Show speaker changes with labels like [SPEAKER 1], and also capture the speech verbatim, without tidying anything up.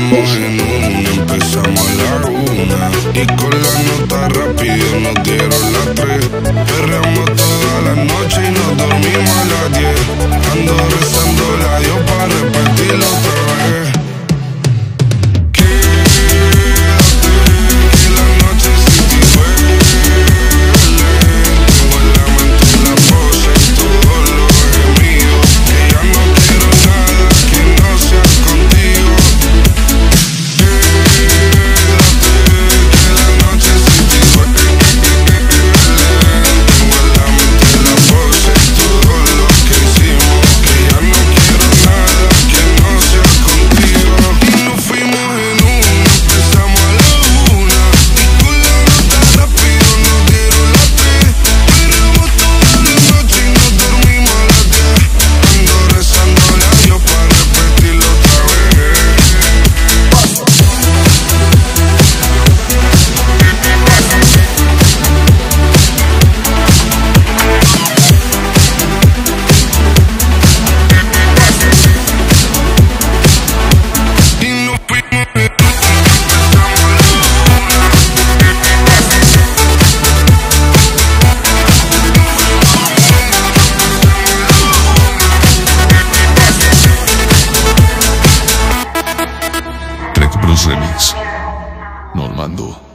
[SPEAKER 1] fuimos en una, empezamos a la una. Y con la nota rápido nos dieron las tres. Perreamos toda la noche y nos dormimos a las diez. Ando rezando la Dios para repartirlo otra vez.
[SPEAKER 2] Remix Normando.